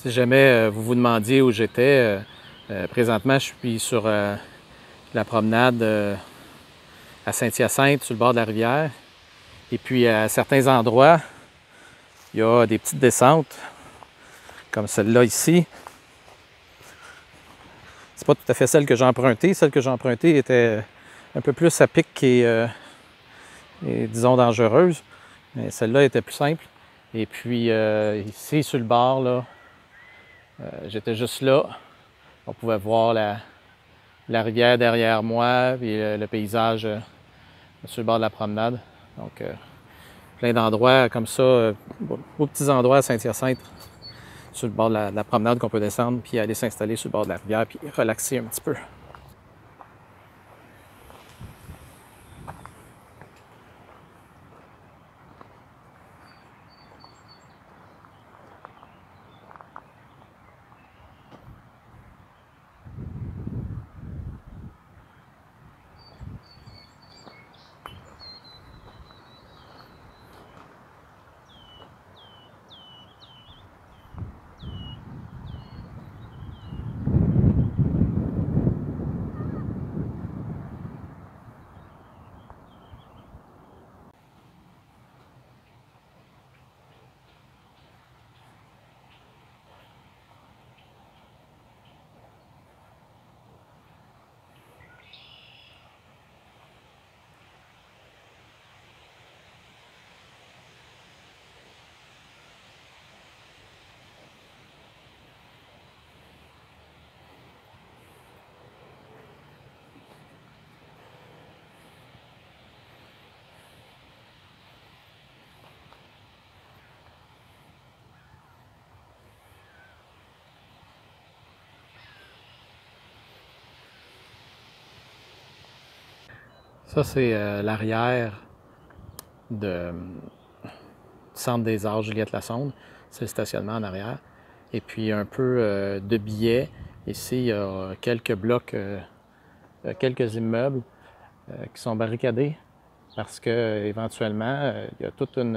Si jamais vous vous demandiez où j'étais, présentement je suis sur la promenade à Saint-Hyacinthe, sur le bord de la rivière. Et puis à certains endroits, il y a des petites descentes, comme celle-là ici. C'est pas tout à fait celle que j'ai empruntée. Celle que j'ai empruntée était un peu plus à pic et disons dangereuse. Mais celle-là était plus simple. Et puis ici, sur le bord, là, j'étais juste là. On pouvait voir la rivière derrière moi et le paysage sur le bord de la promenade. Donc, plein d'endroits comme ça, beaux petits endroits à Saint-Hyacinthe, sur le bord de la promenade qu'on peut descendre, puis aller s'installer sur le bord de la rivière, puis relaxer un petit peu. Ça, c'est l'arrière du Centre des arts Juliette Lassonde. C'est le stationnement en arrière. Et puis un peu de billets. Ici, il y a quelques blocs, quelques immeubles qui sont barricadés parce que éventuellement, il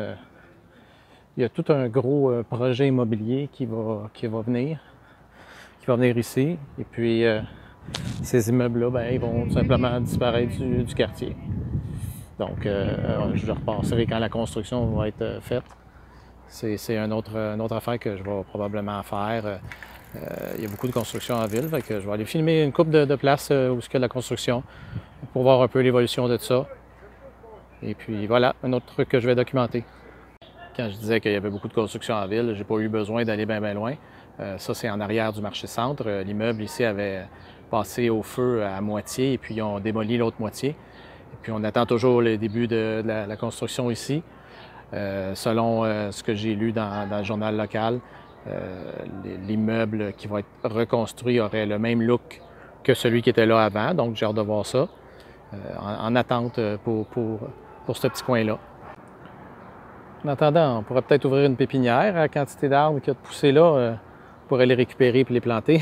y a tout un gros projet immobilier qui va venir ici. Et puis ces immeubles-là, ben, ils vont tout simplement disparaître du quartier. Donc, je repasserai quand la construction va être faite. C'est une autre affaire que je vais probablement faire. Il y a beaucoup de construction en ville, fait que je vais aller filmer une couple de places où il y a de la construction pour voir un peu l'évolution de ça. Et puis voilà, un autre truc que je vais documenter. Quand je disais qu'il y avait beaucoup de construction en ville, j'ai pas eu besoin d'aller bien loin. Ça, c'est en arrière du marché-centre. L'immeuble ici avait passé au feu à moitié et puis ils ont démoli l'autre moitié. Et puis on attend toujours le début de la construction ici. Selon ce que j'ai lu dans le journal local, l'immeuble qui va être reconstruit aurait le même look que celui qui était là avant. Donc j'ai hâte de voir ça. En attente pour ce petit coin-là. En attendant, on pourrait peut-être ouvrir une pépinière à la quantité d'arbres qu'il y a de poussés là pour aller les récupérer et les planter.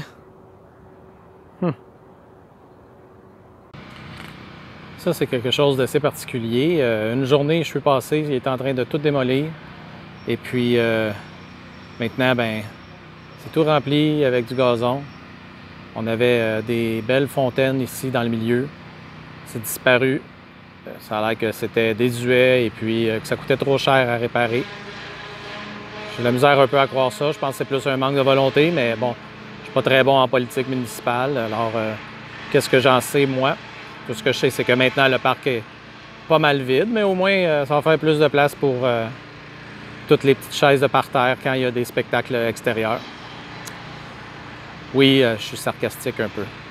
Ça, c'est quelque chose d'assez particulier. Une journée, je suis passé, il est en train de tout démolir. Et puis, maintenant, ben, c'est tout rempli avec du gazon. On avait des belles fontaines ici dans le milieu. C'est disparu. Ça a l'air que c'était désuet et puis que ça coûtait trop cher à réparer. J'ai de la misère un peu à croire ça. Je pense que c'est plus un manque de volonté, mais bon, je ne suis pas très bon en politique municipale. Alors, qu'est-ce que j'en sais, moi? Tout ce que je sais, c'est que maintenant, le parc est pas mal vide, mais au moins, ça va faire plus de place pour toutes les petites chaises de parterre quand il y a des spectacles extérieurs. Oui, je suis sarcastique un peu.